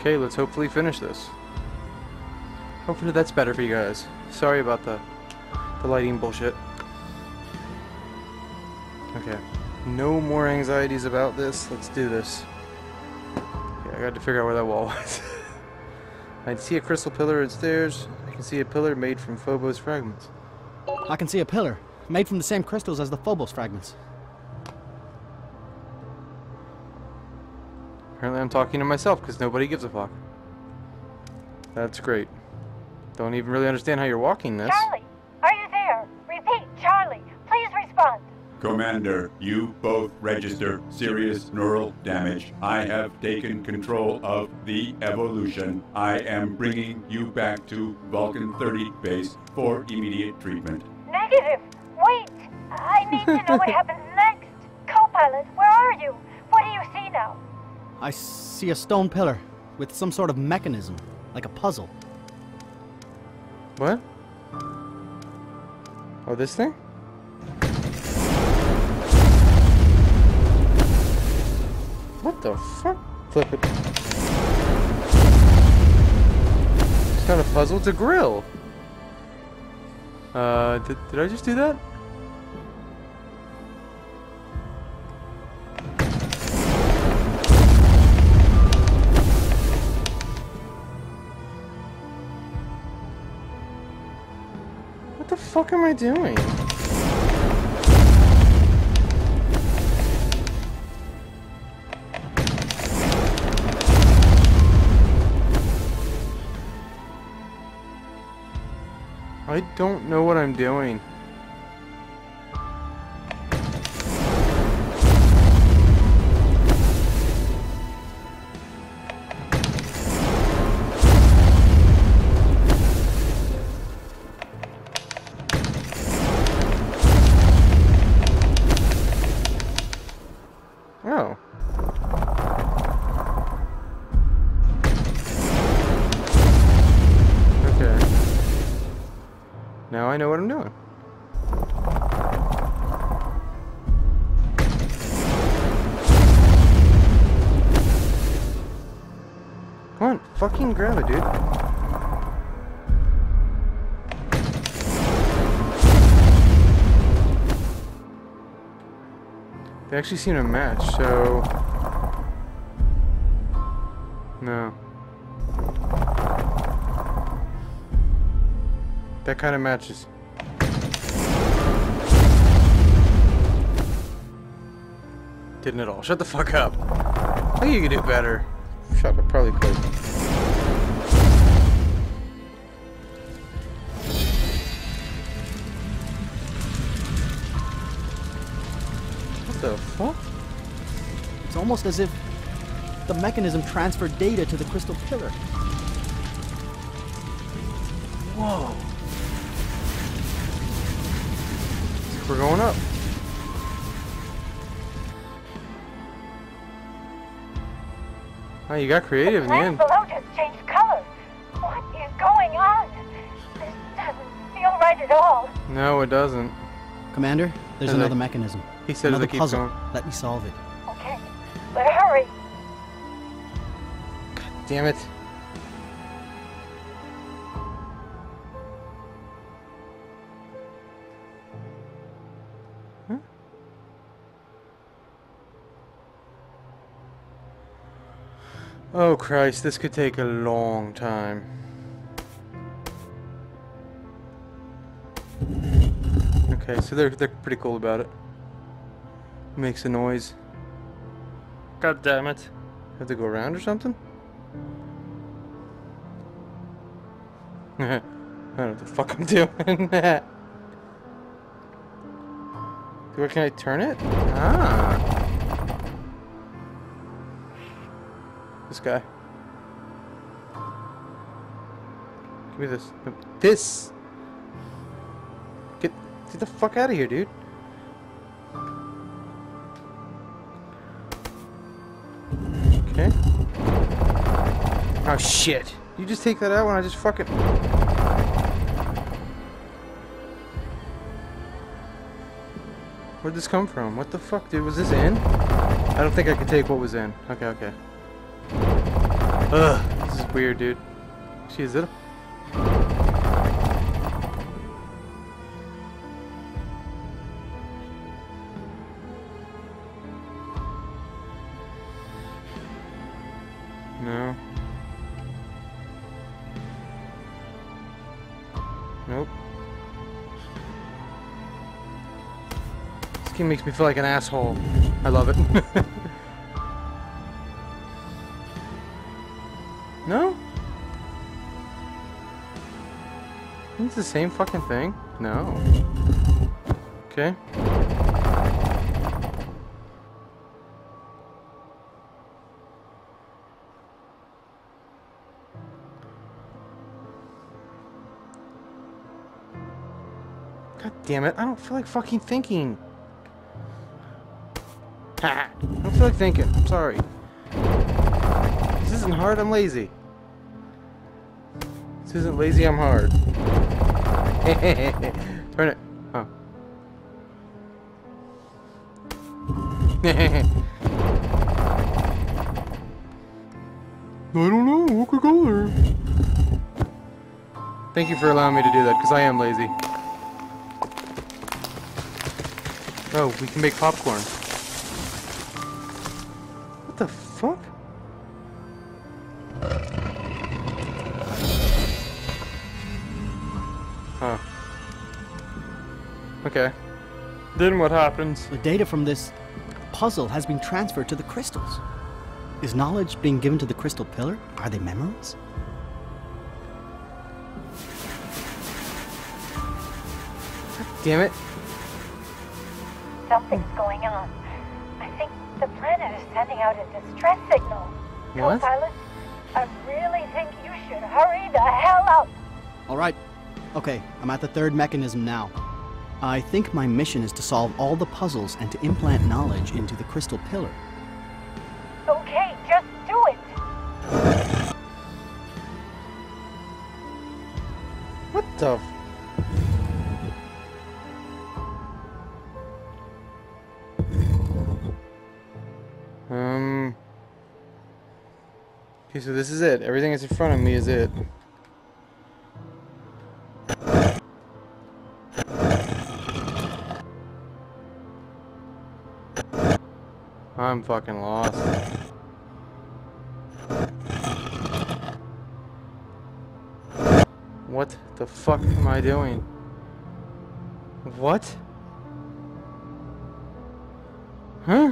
Okay, let's hopefully finish this. Hopefully that's better for you guys. Sorry about the lighting bullshit. Okay. No more anxieties about this. Let's do this. Okay, I got to figure out where that wall was. I can see a crystal pillar and stairs. I can see a pillar made from Phobos fragments. I can see a pillar, made from the same crystals as the Phobos fragments. Apparently I'm talking to myself because nobody gives a fuck. That's great. Don't even really understand how you're walking this. Charlie, are you there? Repeat, Charlie, please respond. Commander, you both register serious neural damage. I have taken control of the evolution. I am bringing you back to Vulcan 30 base for immediate treatment. Negative. Wait. I need to know what happens next. Co-pilot, where are you? What do you see now? I see a stone pillar with some sort of mechanism, like a puzzle. What? Oh, this thing? What the fuck? Flip it. It's not a puzzle, it's a grill. Did I just do that? What the fuck am I doing? I don't know what I'm doing. Oh. Okay. Now I know what I'm doing. Come on, fucking grab it, dude. They actually seem to match, so... No. That kind of matches. Didn't at all. Shut the fuck up. I think you could do better. Shut up, probably could. What the fuck? It's almost as if the mechanism transferred data to the crystal pillar. Whoa. We're going up. Oh, you got creative in the end. The land below just changed color. What is going on? This doesn't feel right at all. No, it doesn't. Commander, there's As I- another mechanism. He said as Another I keep puzzle. going. Let me solve it. Okay, but hurry. Damn it. Huh? Oh Christ, this could take a long time. Okay, so they're pretty cool about it. Makes a noise. God damn it. Have to go around or something? I don't know what the fuck I'm doing. Where can I turn it? Ah. This guy. Give me this. No, this! Get the fuck out of here, dude. Okay. Oh shit. You just take that out when I just fucking... Where'd this come from? What the fuck, dude? Was this in? I don't think I could take what was in. Okay, okay. Ugh, this is weird, dude. See, is it? No. Nope. This game makes me feel like an asshole. I love it. No? It's the same fucking thing? No. Okay. God damn it, I don't feel like fucking thinking. Ha! I don't feel like thinking. I'm sorry. This isn't hard, I'm lazy. This isn't lazy, I'm hard. Turn it. Oh. I don't know, what could go there? Thank you for allowing me to do that, because I am lazy. Oh, we can make popcorn. What the fuck? Huh. Okay. Then what happens? The data from this puzzle has been transferred to the crystals. Is knowledge being given to the crystal pillar? Are they memories? God damn it. Something's going on. I think the planet is sending out a distress signal. What? Co-pilot, I really think you should hurry the hell up. All right. Okay, I'm at the third mechanism now. I think my mission is to solve all the puzzles and to implant knowledge into the crystal pillar. Okay, just do it. What the Okay, so this is it. Everything that's in front of me is it. I'm fucking lost. What the fuck am I doing? What? Huh?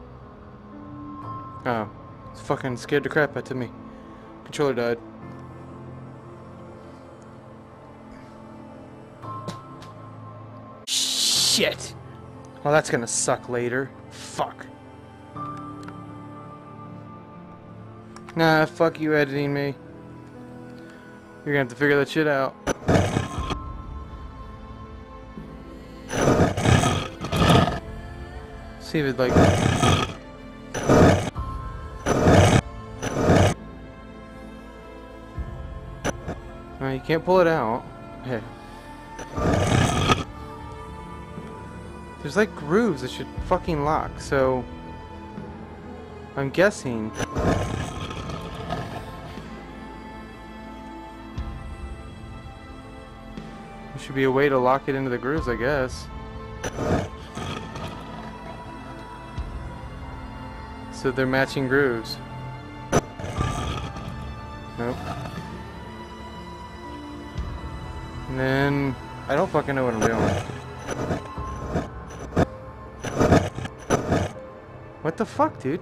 Oh, it's fucking scared the crap out of me. Controller died. Shit! Well, that's gonna suck later. Fuck. Nah, fuck you editing me. You're gonna have to figure that shit out. See if it like... You can't pull it out. Okay. There's like grooves that should fucking lock, so... I'm guessing... There should be a way to lock it into the grooves, I guess. So they're matching grooves. Nope. And then... I don't fucking know what I'm doing. What the fuck, dude?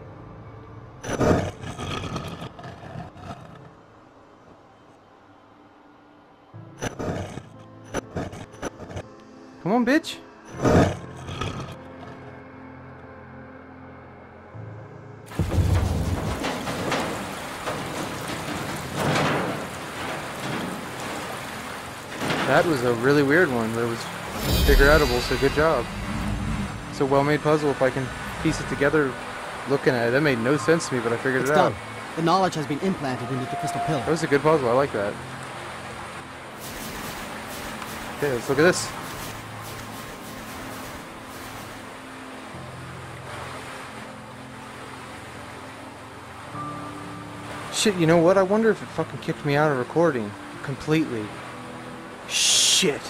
Come on, bitch. That was a really weird one, but it was figure-outable, so good job. It's a well-made puzzle if I can piece it together looking at it. That made no sense to me, but I figured it out. It's done. The knowledge has been implanted into the crystal pillar. That was a good puzzle, I like that. Okay, let's look at this. Shit, you know what? I wonder if it fucking kicked me out of recording completely. Shit.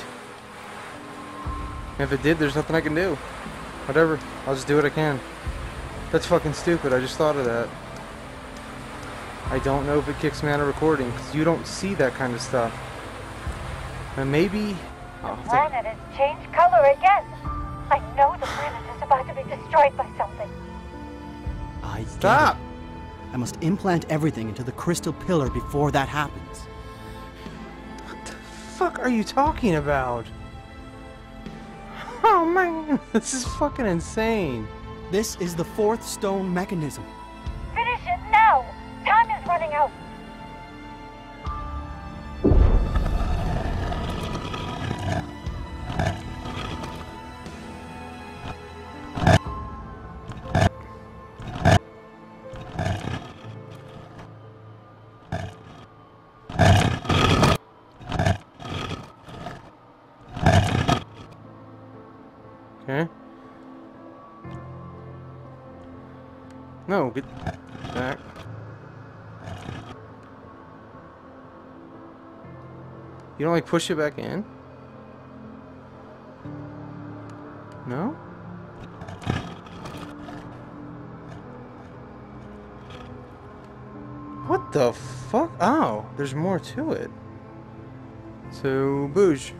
If it did, there's nothing I can do. Whatever. I'll just do what I can. That's fucking stupid. I just thought of that. I don't know if it kicks me out of recording, because you don't see that kind of stuff. And maybe... The planet has changed color again. I know the planet is about to be destroyed by something. I Stop! get it. I must implant everything into the crystal pillar before that happens. What the fuck are you talking about? Oh man, this is fucking insane. This is the fourth stone mechanism. Finish it now! Time is running out. Okay. No, get back. You don't like push it back in? No? What the fuck? Oh, there's more to it. So, boosh.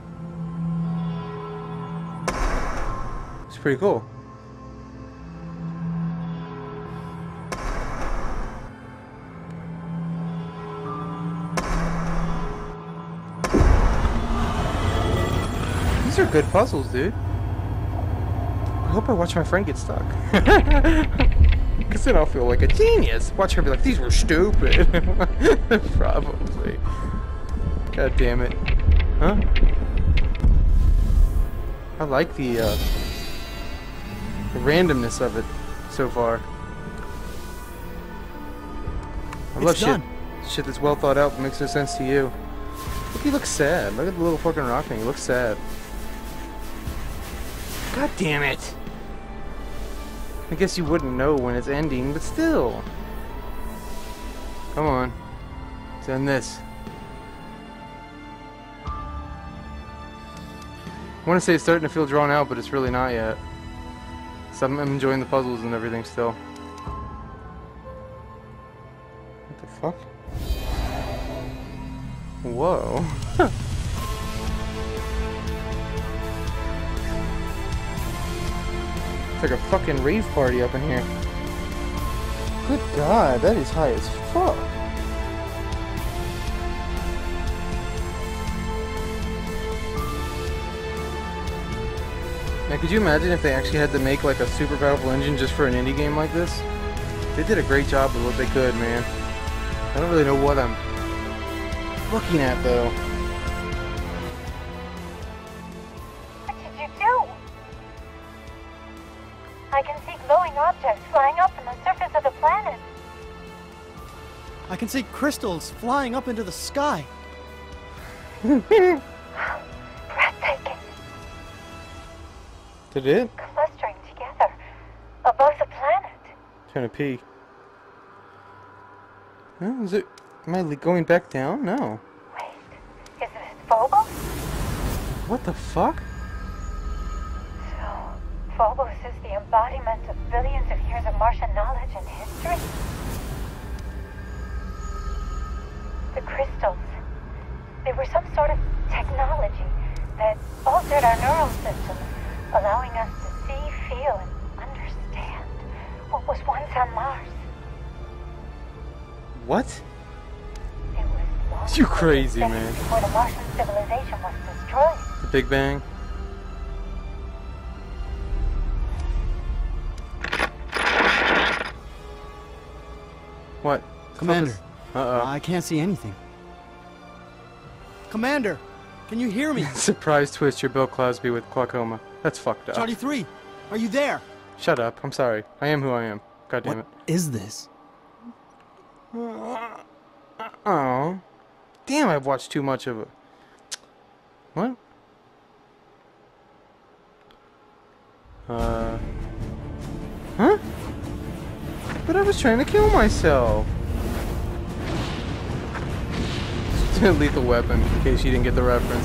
It's pretty cool. These are good puzzles, dude. I hope I watch my friend get stuck. Because then I'll feel like a genius. Watch her be like, these were stupid. Probably. God damn it. Huh? I like the randomness of it so far. I love shit. Shit that's well thought out but makes no sense to you. Look, he looks sad. Look at the little fucking rock thing. He looks sad. God damn it. I guess you wouldn't know when it's ending, but still. Come on. Let's end this. I want to say it's starting to feel drawn out, but it's really not yet. So I'm enjoying the puzzles and everything still. What the fuck? Whoa. It's like a fucking rave party up in here. Good God, that is high as fuck. Now, could you imagine if they actually had to make like a super powerful engine just for an indie game like this? They did a great job with what they could, man. I don't really know what I'm looking at, though. What did you do? I can see glowing objects flying up from the surface of the planet. I can see crystals flying up into the sky. Breathtaking. Did it? Clustering together above the planet. Trying to pee. No, is it? Am I going back down? No. Wait, is this Phobos? What the fuck? So, Phobos is the embodiment of billions of years of Martian knowledge and history? The crystals, they were some sort of technology that altered our neural systems, allowing us to see, feel, and understand what was once on Mars. What? It was long You crazy, decades man. before the Martian civilization was destroyed. The Big Bang? What? Commander. Uh-oh. I can't see anything. Commander, can you hear me? Surprise twist, you're Bill Cosby with glaucoma. That's fucked up. Charlie 3, are you there? Shut up. I'm sorry. I am who I am. God damn What is this? it. Oh. Damn, I've watched too much of it. What? Huh? But I was trying to kill myself. Lethal Weapon, in case you didn't get the reference.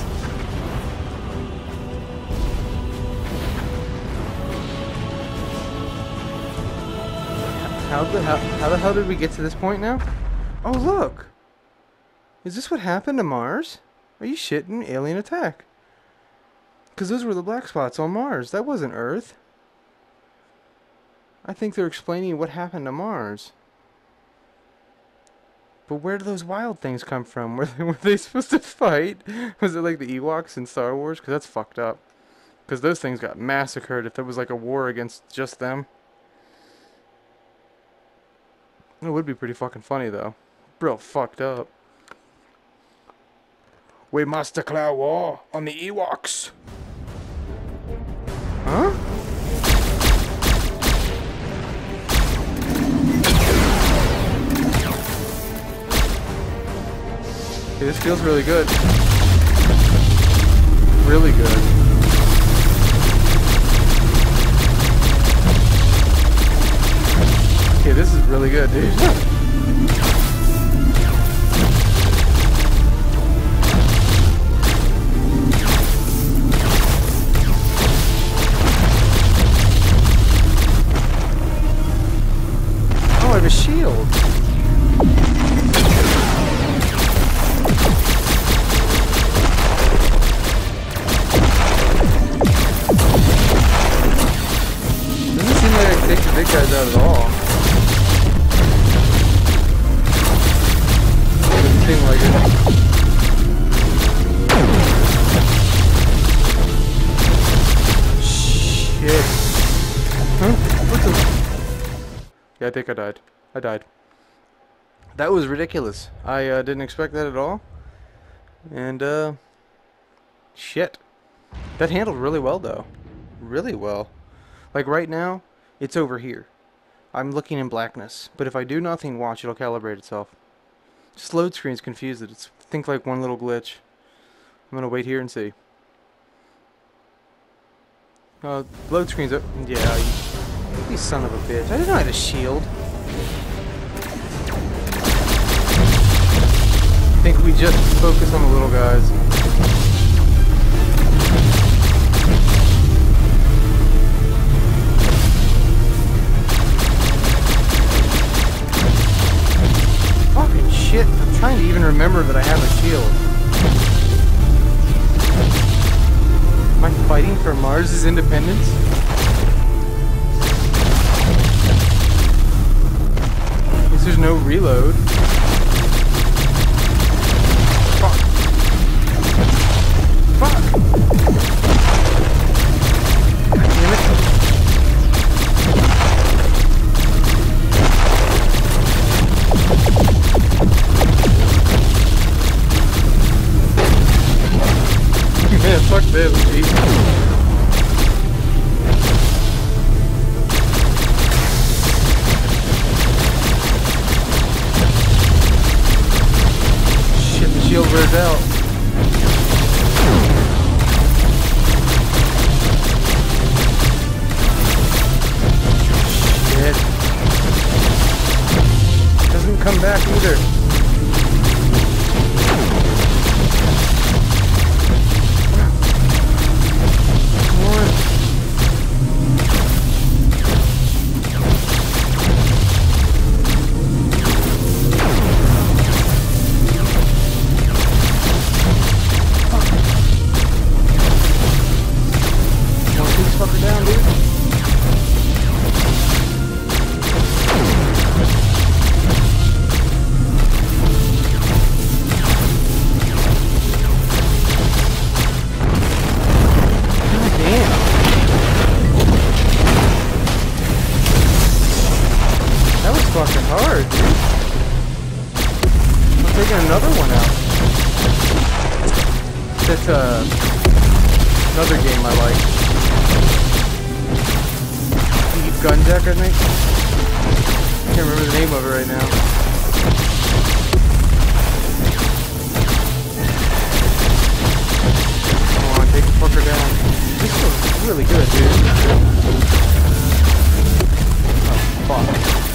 How the hell did we get to this point now? Oh, look! Is this what happened to Mars? Are you shitting? Alien attack. Because those were the black spots on Mars. That wasn't Earth. I think they're explaining what happened to Mars. But where do those wild things come from? Were they supposed to fight? Was it like the Ewoks in Star Wars? Because that's fucked up. Because those things got massacred if there was like a war against just them. It would be pretty fucking funny though. Real fucked up. We must declare war on the Ewoks. Huh? Okay, this feels really good. Really good. Okay, this is really good, dude. Oh, I have a shield. Doesn't seem like I can take the big guys out at all. Doesn't seem like it. Shit. Huh? What the? Yeah, I think I died. I died. That was ridiculous. I didn't expect that at all. And, shit. That handled really well, though. Really well. Like, right now, it's over here. I'm looking in blackness. But if I do nothing, watch, it'll calibrate itself. Just load screens confuse it. It's, think like one little glitch. I'm gonna wait here and see. Load screens up. Yeah, you son of a bitch. I didn't know I had a shield. I think we just focus on the little guys. Fucking shit. I'm trying to even remember that I have a shield. Am I fighting for Mars' independence? I guess there's no reload. Fuck. Fuck. God damn it. Man, fuck this, dude. Shit, the shield wears out. Shit. Doesn't come back either. Fucking hard, dude. I'm taking another one out. That's another game I like. Eve Gunjack, I think. I can't remember the name of it right now. Come on, take the fucker down. This feels really good, dude. Oh, fuck.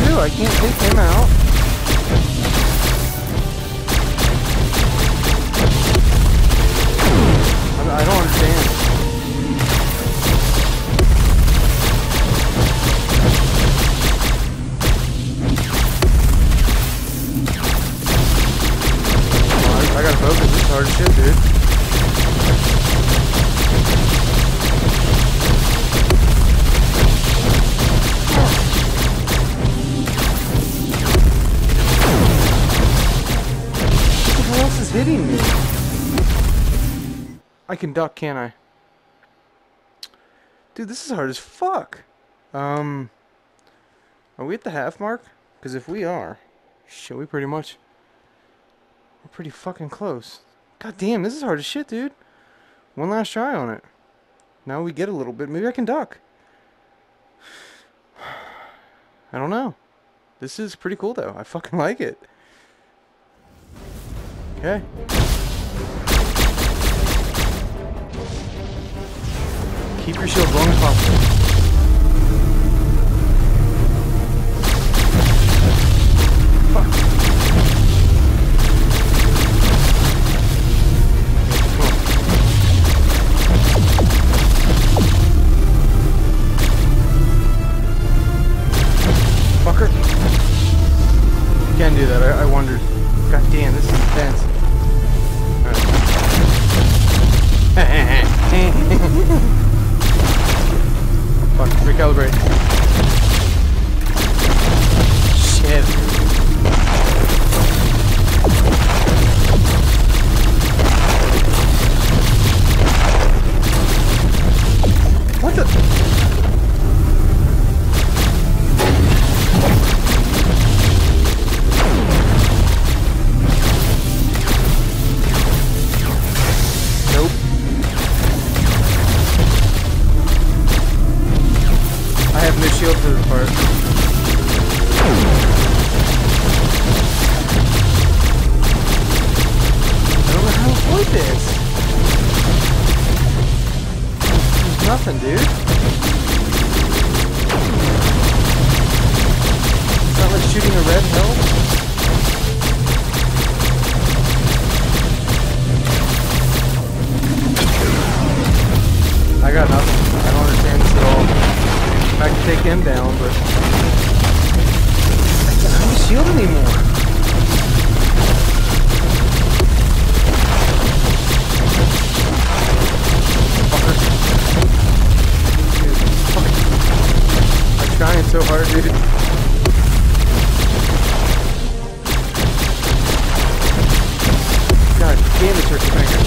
do? I can't take him out. I don't understand. I gotta focus. This is hard as shit, dude. What else is hitting me? I can duck, can't I? Dude, this is hard as fuck. Are we at the half mark? Because if we are, shit, we're pretty fucking close. God damn, this is hard as shit, dude. One last try on it. Now we get a little bit. Maybe I can duck. I don't know. This is pretty cool, though. I fucking like it. Okay. Keep your shield long as possible. Fuck. Fucker. You can do that. I wondered. God damn, this is intense. Alright. Fuck, recalibrate. Shit. What the? Nope. I have no shield for this part. I don't know how to avoid this. There's nothing, dude. It's not like shooting a red help. I got nothing. I don't understand this at all. I can take him down, but I don't have a shield anymore. Fucker. Dude, fuck. I'm trying so hard, dude. God damn it, turkey finger.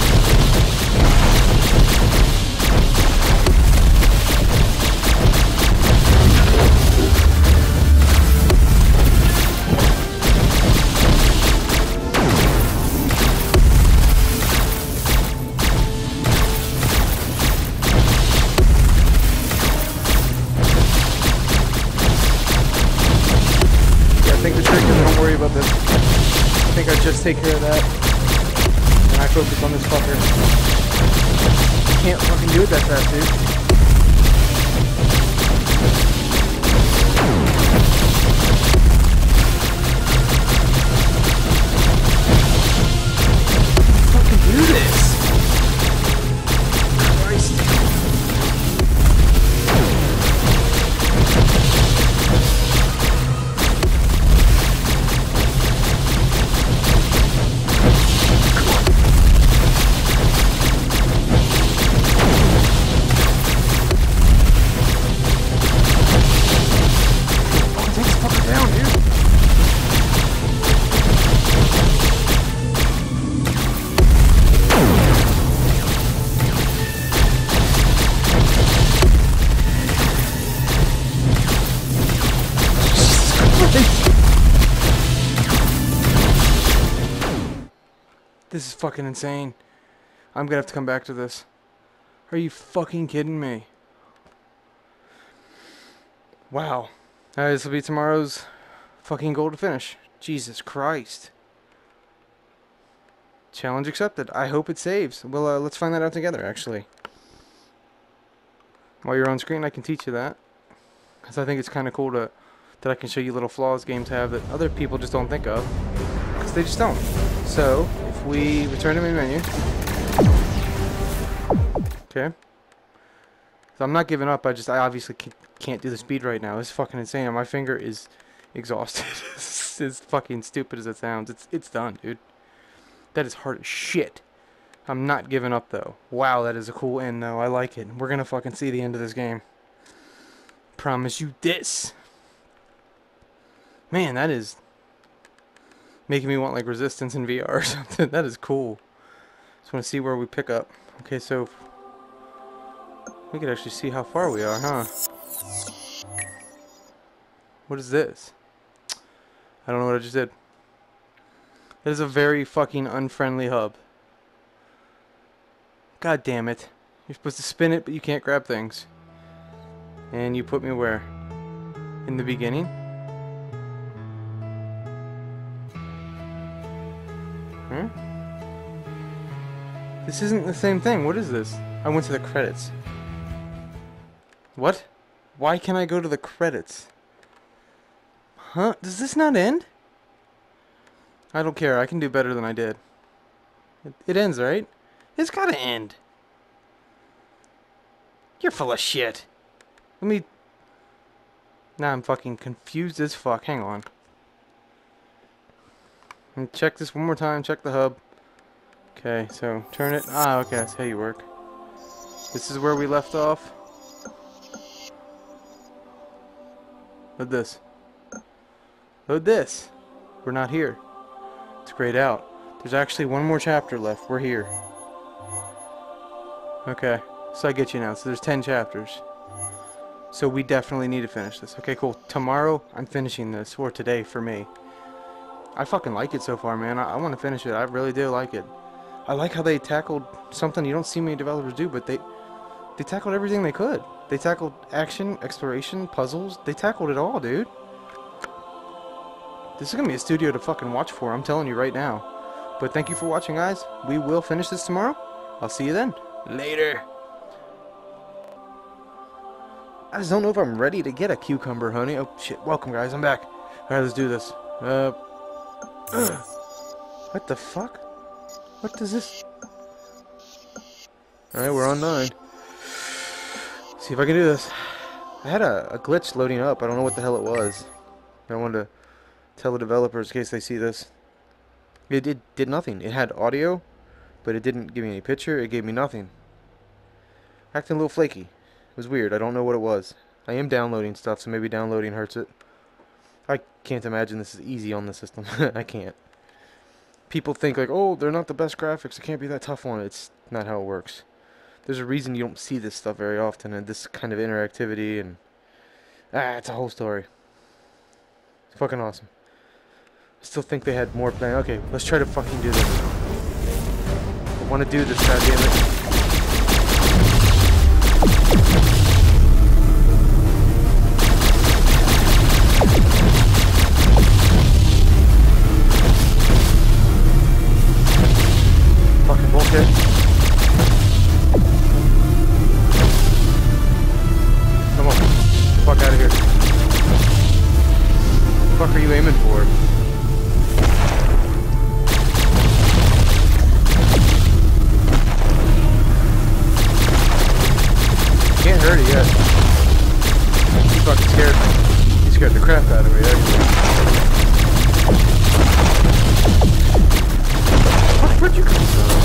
I think the trick is I don't worry about this. I think I just take care of that. And I focus on this fucker. Can't fucking do it that fast, dude. Fucking do this. Christ. This is fucking insane. I'm gonna have to come back to this. Are you fucking kidding me? Wow. Alright, this will be tomorrow's fucking goal to finish. Jesus Christ. Challenge accepted. I hope it saves. Well, let's find that out together, actually. While you're on screen, I can teach you that. Because I think it's kind of cool to that I can show you little flaws games have that other people just don't think of. Because they just don't. So, if we return to main menu. Okay. So I'm not giving up, I obviously can't do the speed right now. It's fucking insane. My finger is exhausted. It's as fucking stupid as it sounds. It's done, dude. That is hard as shit. I'm not giving up, though. Wow, that is a cool end, though. I like it. We're gonna fucking see the end of this game. Promise you this. Man, that is making me want, like, Resistance in VR or something. That is cool. Just want to see where we pick up. Okay, so we could actually see how far we are, huh? What is this? I don't know what I just did. That is a very fucking unfriendly hub. God damn it. You're supposed to spin it, but you can't grab things. And you put me where? In the beginning? Huh? This isn't the same thing. What is this? I went to the credits. What? Why can't I go to the credits? Huh? Does this not end? I don't care. I can do better than I did. It ends, right? It's gotta end. You're full of shit. Let me... Now I'm fucking confused as fuck. Hang on. And check this one more time. Check the hub. Okay, so turn it. Ah, okay, that's how you work. This is where we left off. Load this. Load this. We're not here. It's grayed out. There's actually one more chapter left. We're here. Okay, so I get you now. So there's 10 chapters. So we definitely need to finish this. Okay, cool. Tomorrow, I'm finishing this. Or today, for me. I fucking like it so far, man. I want to finish it. I really do like it. I like how they tackled something you don't see many developers do, but they tackled everything they could. They tackled action, exploration, puzzles. They tackled it all, dude. This is going to be a studio to fucking watch for. I'm telling you right now. But thank you for watching, guys. We will finish this tomorrow. I'll see you then. Later. I just don't know if I'm ready to get a cucumber, honey. Oh, shit. Welcome, guys. I'm back. Alright, let's do this. What the fuck? What does this... Alright, we're on 9. See if I can do this. I had a glitch loading up. I don't know what the hell it was. I wanted to tell the developers in case they see this. It did nothing. It had audio, but it didn't give me any picture. It gave me nothing. Acting a little flaky. It was weird. I don't know what it was. I am downloading stuff, so maybe downloading hurts it. I can't imagine this is easy on the system. I can't. People think like, oh, they're not the best graphics. It can't be that tough on it. It's not how it works. There's a reason you don't see this stuff very often, and this kind of interactivity, and it's a whole story. It's fucking awesome. I still think they had more planned. Okay, let's try to fucking do this. I want to do this, goddammit. Fucking bullshit. Come on. Get the fuck out of here. What the fuck are you aiming for? Can't hurt it yet. He fucking scared me. He scared the crap out of me, actually. Where'd you come from?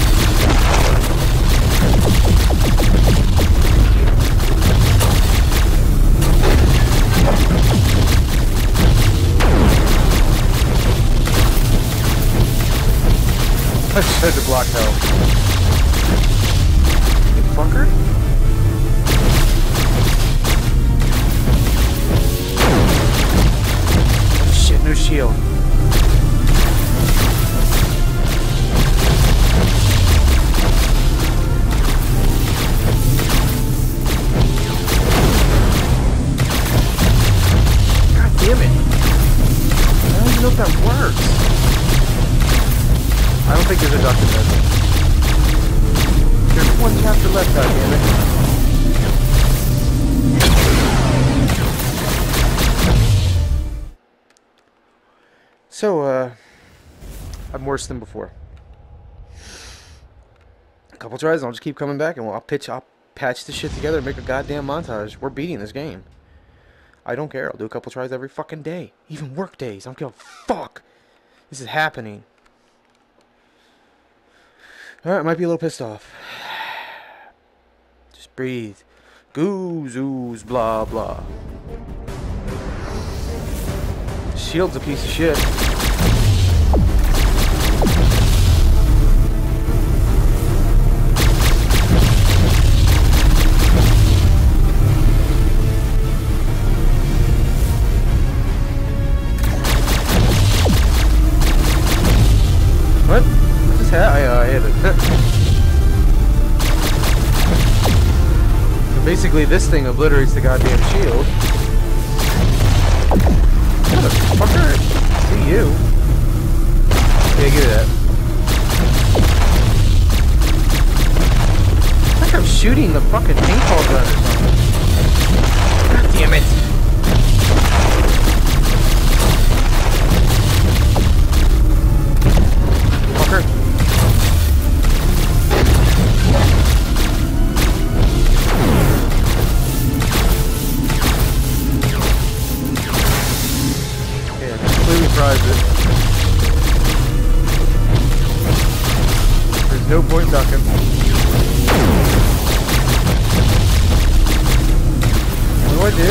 I tried to block hell. You fucker? Shit, no shield. God damn it. I don't even know if that works. I don't think there's a doctor there. There's one chapter left, goddammit. So, I'm worse than before. A couple tries, and I'll just keep coming back, and I'll patch this shit together and make a goddamn montage. We're beating this game. I don't care. I'll do a couple tries every fucking day. Even work days. I don't give a fuck. This is happening. Alright, might be a little pissed off. Just breathe. Goose, ooze, blah, blah. Shield's a piece of shit. What? What's this hat? I hit it. So basically, this thing obliterates the goddamn shield. Motherfucker! See you. Yeah, give me that. It's like I'm shooting the fucking paintball gun or something. God damn it! Fucker. Completely fries it. There's no point ducking. What do I do?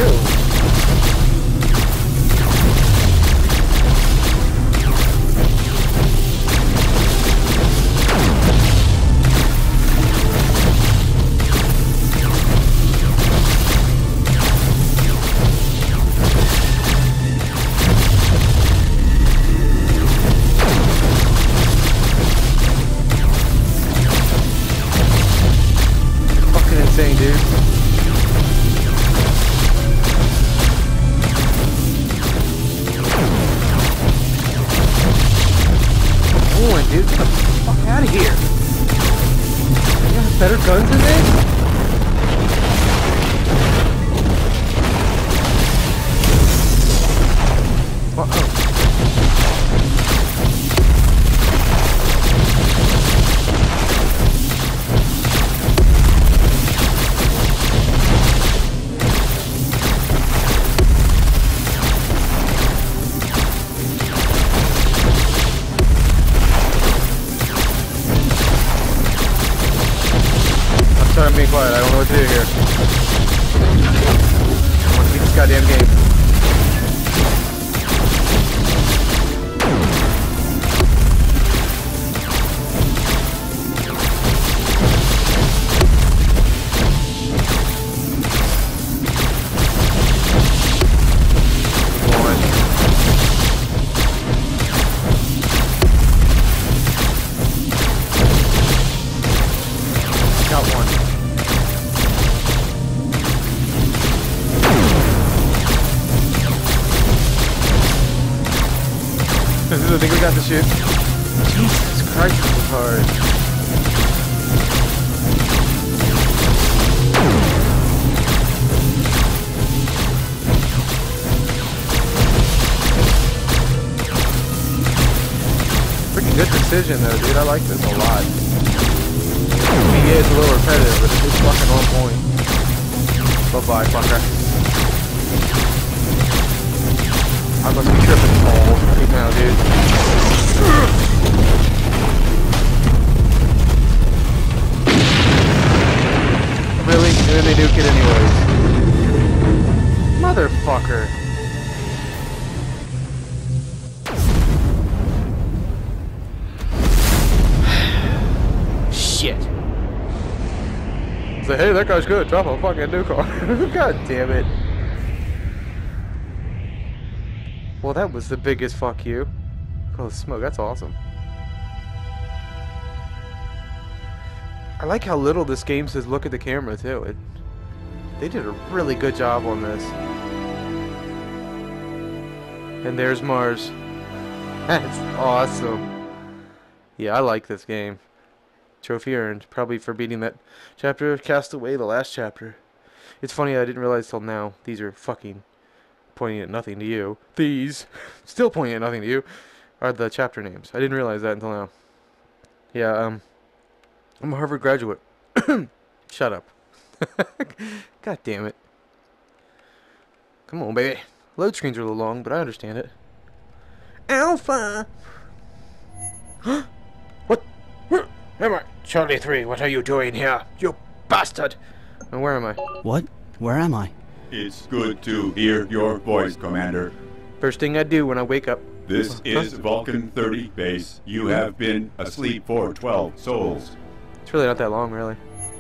Insane, dude. Oh, dude, get the fuck out of here. You got better guns than this? Uh-oh. Sorry, I'm being quiet. I don't know what to do here. I want to beat this goddamn game. Got one. This is the thing we got to shoot. Jesus Christ, this is hard. Pretty good precision though, dude. I like this a lot. Yeah, it's a little repetitive, but it's fucking on point. Bye-bye, fucker. I must be tripping balls right now, dude. Really? And then they nuke it anyways. Motherfucker. Shit. Say, hey, that guy's good. Drop a fucking nuke on. God damn it. Well, that was the biggest fuck you. Oh, smoke. That's awesome. I like how little this game says look at the camera, too. They did a really good job on this. And there's Mars. That's awesome. Yeah, I like this game. Trophy earned. Probably for beating that chapter of Castaway, the last chapter. It's funny, I didn't realize till now. These are fucking pointing at nothing to you. These. Still pointing at nothing to you. are the chapter names. I didn't realize that until now. Yeah, I'm a Harvard graduate. Shut up. God damn it. Come on, baby. Load screens are a little long, but I understand it. Alpha! What? Where am I? Charlie 3, what are you doing here? You bastard! And where am I? What? Where am I? It's good to hear your voice, Commander. First thing I do when I wake up. This is Vulcan 30 base. You have been asleep for 12 souls. It's really not that long, really.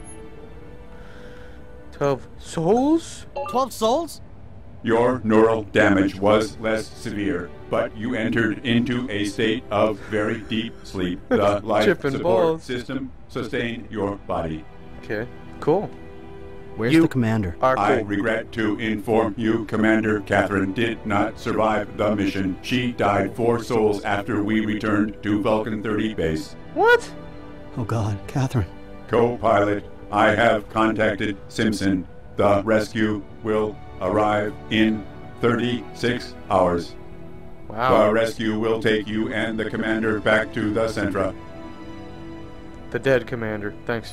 12 souls? 12 souls? Your neural damage was less severe, but you entered into a state of very deep sleep. The life Tripping support balls. system sustained your body. Okay, cool. Where's You the commander? Are I cool. regret to inform you, Commander Catherine did not survive the mission. She died 4 souls after we returned to Vulcan 30 base. What? Oh God, Catherine. Co-pilot, I have contacted Simpson. The rescue will arrive in 36 hours. The Wow. rescue will take you and the commander back to the Centra. The dead commander. Thanks.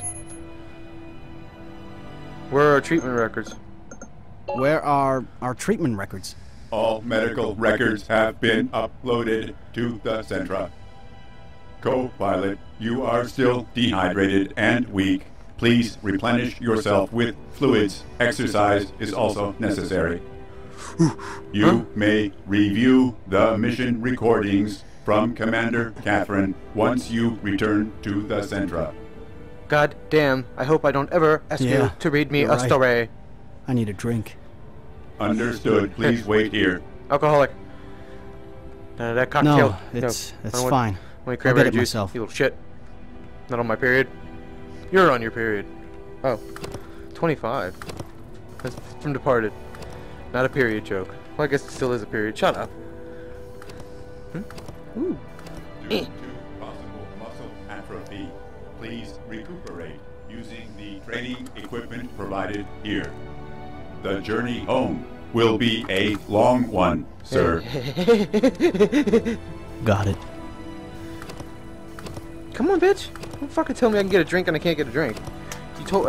Where are our treatment records? Where are our treatment records? All medical records have been uploaded to the Centra. Co-pilot, you are still dehydrated and weak. Please replenish yourself with fluids. Exercise is also necessary. You may review the mission recordings from Commander Catherine once you return to the Centra. God damn, I hope I don't ever ask you Yeah, to read me you're a right. story. I need a drink. Understood. Please wait here. Alcoholic. That cocktail. No, it's I don't want- fine. Want I'll cranberry get it juice, myself. you little shit. Not on my period. You're on your period. Oh. 25. That's from Departed. Not a period joke. Well, I guess it still is a period. Shut up. Ooh. Due to possible muscle atrophy, please recuperate using the training equipment provided here. The journey home will be a long one, sir. Got it. Come on, bitch. Don't fucking tell me I can get a drink and I can't get a drink. You told.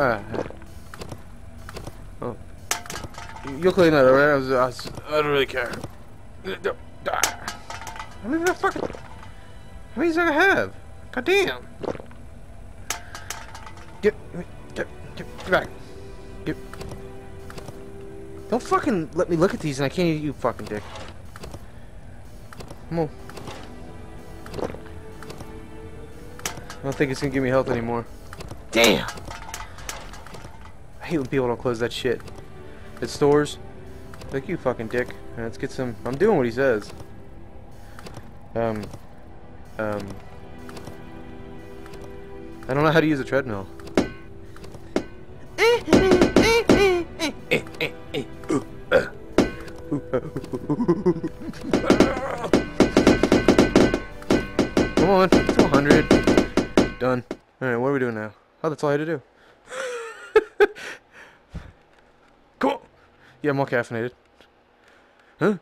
Oh. You'll clean that, alright? I don't really care. How many fucking. How many does I have? God damn. Get back. Get. Don't fucking let me look at these and I can't eat you, fucking dick. Come on. I don't think it's gonna give me health anymore. Damn! I hate when people don't close that shit. At stores. Like, you fucking dick. Let's get some. I'm doing what he says. I don't know how to use a treadmill. Come on, it's 100. Done. Alright, what are we doing now? Oh, that's all I had to do. Cool. Yeah, I'm all caffeinated. Huh?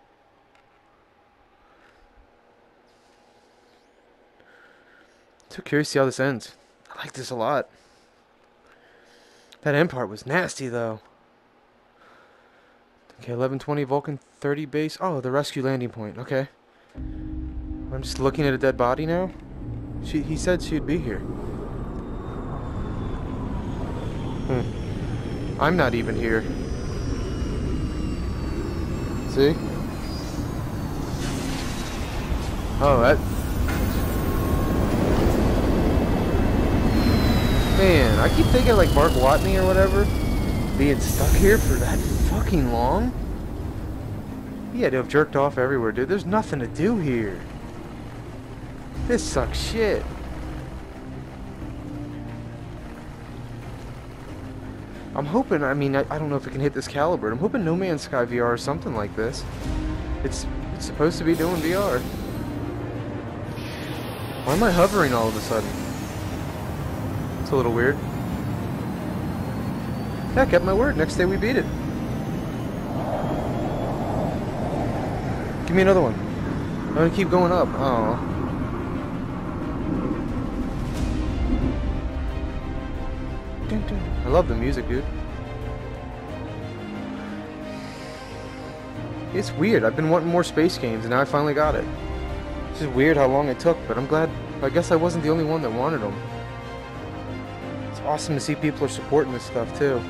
So curious to see how this ends. I like this a lot. That end part was nasty, though. Okay, 1120 Vulcan 30 base. Oh, the rescue landing point. Okay. I'm just looking at a dead body now. He said she'd be here. I'm not even here. See? Oh, that... Man, I keep thinking like Mark Watney or whatever, being stuck here for that fucking long. He had to have jerked off everywhere, dude. There's nothing to do here. This sucks shit. I'm hoping, I mean, I don't know if it can hit this caliber. I'm hoping No Man's Sky VR or something like this. It's supposed to be doing VR. Why am I hovering all of a sudden? It's a little weird. Yeah, I kept my word. Next day we beat it. Give me another one. I'm gonna keep going up. Oh. I love the music, dude. It's weird. I've been wanting more space games, and now I finally got it. It's just weird how long it took, but I'm glad. I guess I wasn't the only one that wanted them. It's awesome to see people are supporting this stuff, too.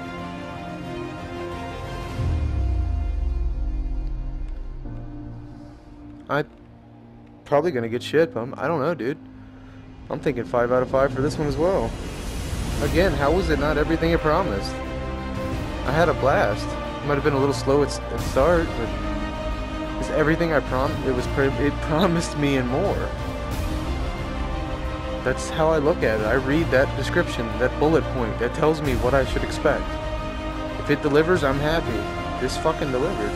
I'm probably gonna get shit, but I don't know, dude. I'm thinking 5 out of 5 for this one as well. Again, how was it not everything it promised? I had a blast. It might have been a little slow at start, but it's everything I promised. It promised me and more. That's how I look at it. I read that description, that bullet point, that tells me what I should expect. If it delivers, I'm happy. This fucking delivered.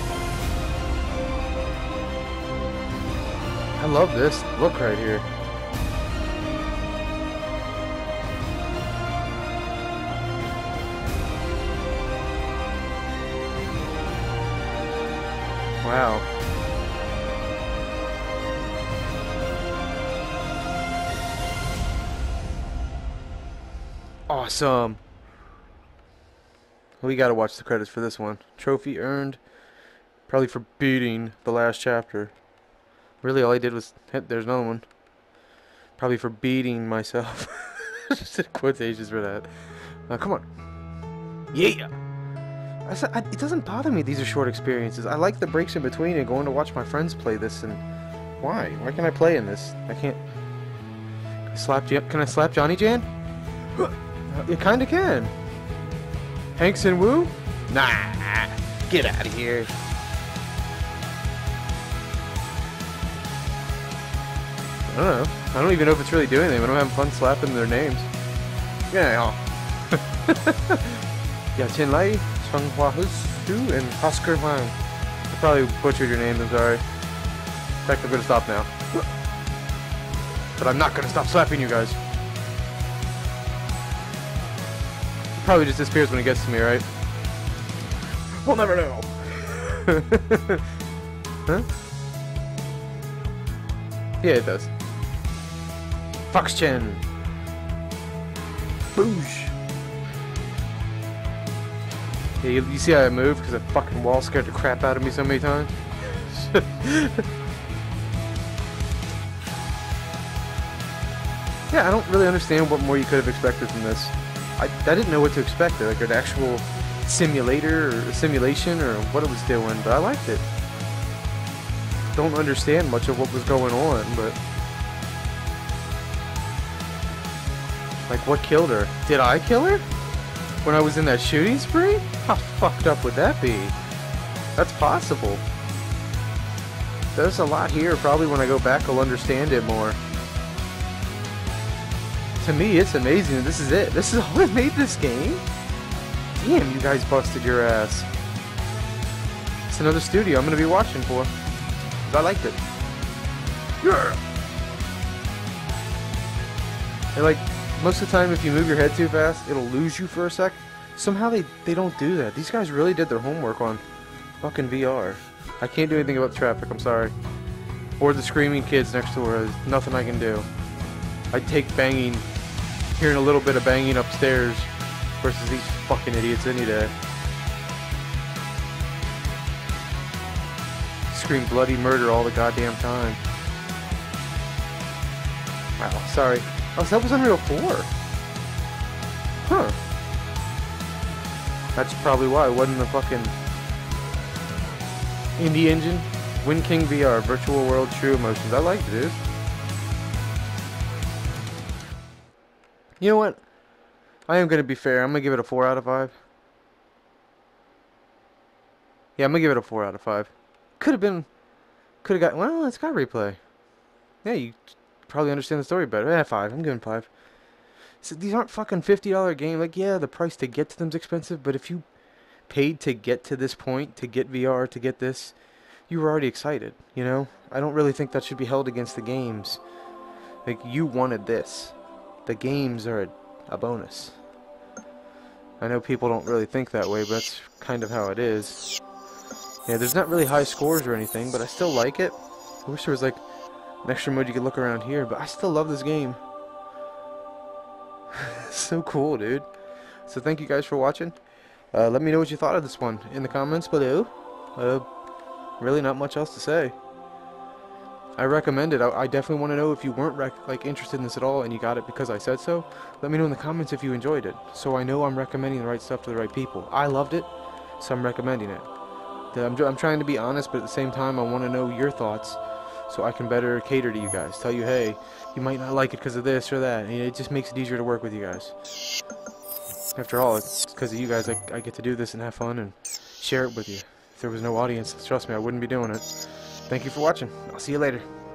I love this look right here. Wow. Awesome. We gotta watch the credits for this one. Trophy earned. Probably for beating the last chapter. Really, all I did was hit. There's another one. Probably for beating myself. Just did quotations for that. Come on. Yeah. It doesn't bother me these are short experiences. I like the breaks in between and going to watch my friends play this. And why? Why can't I play in this? I can't. Can I slap Johnny Jan? You kinda can. Hanks and Woo? Nah. Get out of here. I don't know. I don't even know if it's really doing anything. I don't have fun slapping their names. Yeah. Yeah, Chen Lai, Chung Hua Su, and Oscar Wang. I probably butchered your names, I'm sorry. In fact, I'm gonna stop now. But I'm not gonna stop slapping you guys. He probably just disappears when he gets to me, right? We'll never know. Huh? Yeah, it does. Fox Chen. Boosh. Yeah, you see how I moved because the fucking wall scared the crap out of me so many times? Yeah, I don't really understand what more you could have expected from this. I didn't know what to expect, like an actual simulator or simulation or what it was doing, but I liked it. Don't understand much of what was going on, but like what killed her? Did I kill her? When I was in that shooting spree? How fucked up would that be? That's possible. There's a lot here, probably when I go back I'll understand it more. To me, it's amazing that this is it. This is all that made this game? Damn, you guys busted your ass. It's another studio I'm gonna be watching for. I liked it. Yeah. And like, most of the time if you move your head too fast, it'll lose you for a sec. Somehow they don't do that. These guys really did their homework on fucking VR. I can't do anything about the traffic, I'm sorry. Or the screaming kids next door. There's nothing I can do. I'd take banging, hearing a little bit of banging upstairs versus these fucking idiots any day. Scream bloody murder all the goddamn time. Wow, sorry. Oh, so that was Unreal 4. Huh. That's probably why it wasn't the fucking Indie Engine. Wind King VR, Virtual World, True Emotions. I liked it, dude. You know what? I am going to be fair. I'm going to give it a 4 out of 5. Yeah, I'm going to give it a 4 out of 5. Could have got, well, it's got replay. Yeah, you probably understand the story better. Yeah, 5. I'm giving 5. So these aren't fucking $50 game. Like, yeah, the price to get to them's expensive, but if you paid to get to this point, to get VR, to get this, you were already excited, you know? I don't really think that should be held against the games. Like, you wanted this. The games are a bonus. I know people don't really think that way, but that's kind of how it is. Yeah, there's not really high scores or anything, but I still like it. I wish there was like an extra mode you could look around here, but I still love this game. So cool, dude. So thank you guys for watching. Let me know what you thought of this one in the comments below. Really not much else to say. I recommend it. I definitely want to know if you weren't like interested in this at all and you got it because I said so. Let me know in the comments if you enjoyed it, so I know I'm recommending the right stuff to the right people. I loved it, so I'm recommending it. I'm trying to be honest, but at the same time I want to know your thoughts so I can better cater to you guys. Tell you, hey, you might not like it because of this or that. And it just makes it easier to work with you guys. After all, it's because of you guys I get to do this and have fun and share it with you. If there was no audience, trust me, I wouldn't be doing it. Thank you for watching. I'll see you later.